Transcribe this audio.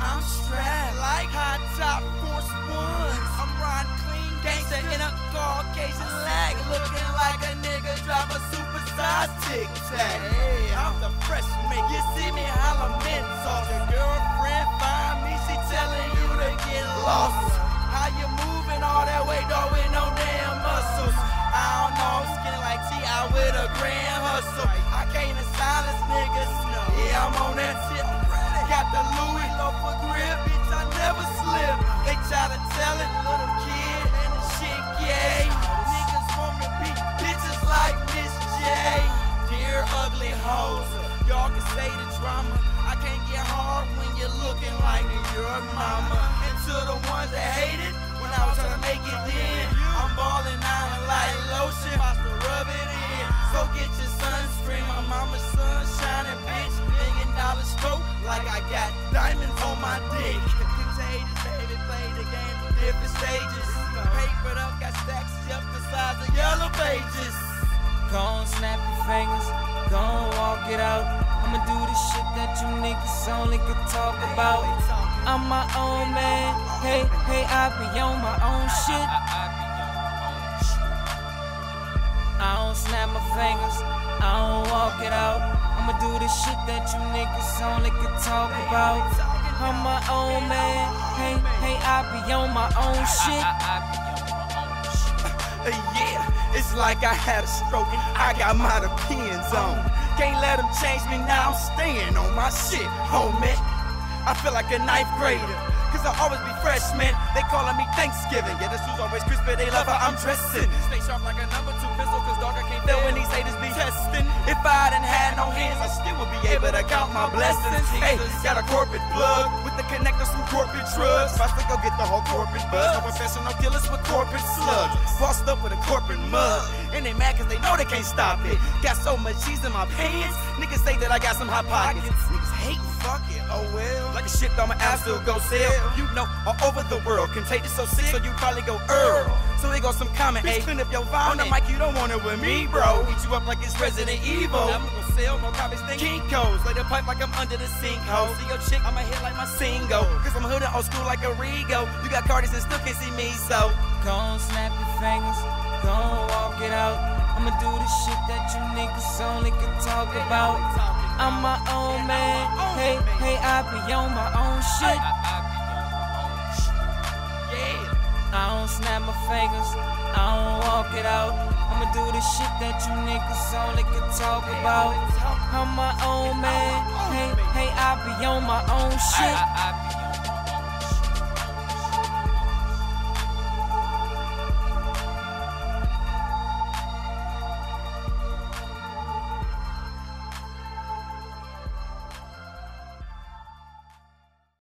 I'm strapped like high top Force Ones. I'm riding clean gangsta in a Caucasian lag, looking like a nigga drive a supersized Tic Tac. Hey, I'm the freshman. You see me holla mental. Your girlfriend find me, she telling you to get lost. How you moving all that way, though, with no damn muscles? I don't know, skinny like T.I. with a grand hustle. I came to silence niggas. Yeah, I'm on that tip. Got the Louis loafer grip, bitch, I never slip. They try to tell it, little kid, and the shit gay. Niggas want to be bitches like Miss J. Dear ugly hoes, y'all can say the drama. I can't get hard when you're looking like your mama. And to the ones that hate it, when I was trying to make it then, I'm balling out like lotion, about to rub it in. So get your sunscreen, my mama's sun shining, bitch. $1 million stroke, like I got diamonds on my dick. Contagious, baby, play the game from different stages. Papered up, got stacks up the size of yellow pages. Go on, snap your fingers, go on, walk it out. I'ma do the shit that you niggas only could talk about. I'm my own man, hey, I be on my own shit. I don't snap my fingers, I don't walk it out. I'ma do the shit that you niggas only could talk about. I'm my own man, hey, I be on my own shit. Yeah, it's like I had a stroke and I got my opinions on. Can't let them change me, now I'm staying on my shit, homie. I feel like a ninth grader, cause I always be fresh, man. They calling me Thanksgiving. Yeah, the shoes always crisp, but they love how I'm dressing. Stay sharp like a number 2 pistol, cause dog, I can't tell when these haters be testing. If I didn't have no hands, I still would be able to count my blessings. Hey, got a corporate plug with the connectors from corporate drugs. About to go get the whole corporate buzz. No professional killers with corporate slugs. Bossed up with a corporate mug. And they mad cause they know they can't stop it. Got so much cheese in my pants. Niggas say that I got some hot pockets. Niggas hate, fuck it, oh well. Like a shit on my ass still go sell. You know, all over the world. Contagious so sick, so you probably go Earl. So here goes some comment, hey, clean up your vibe. On the mic, you don't want it with me, bro. Eat you up like it's Resident Evil. I'm gonna sell more copies than Kinko's. Lay the pipe like I'm under the sinkhole. See your chick, I'ma hit like my single. Cause I'm hooded old school like a Rego. You got Cardis and still can't see me, so go on, snap your fingers, go on, walk it out. I'ma do the shit that you niggas only can talk about. I'm my own man, hey, I be on my own shit. I don't snap my fingers, I don't walk it out. I'ma do the shit that you niggas only can talk about. I'm my own man, hey, I be on my own shit.